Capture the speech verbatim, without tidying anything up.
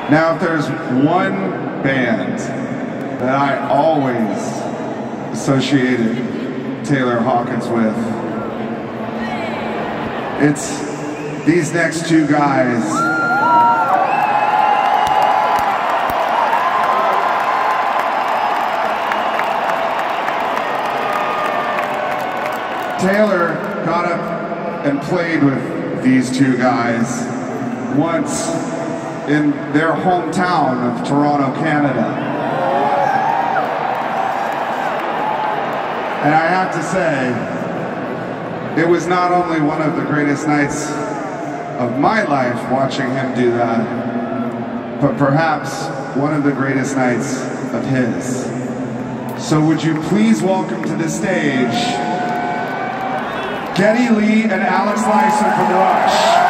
Now, if there's one band that I always associated Taylor Hawkins with, it's these next two guys. Taylor got up and played with these two guys once in their hometown of Toronto, Canada. And I have to say, it was not only one of the greatest nights of my life watching him do that, but perhaps one of the greatest nights of his. So would you please welcome to the stage Geddy Lee and Alex Lyson from Rush.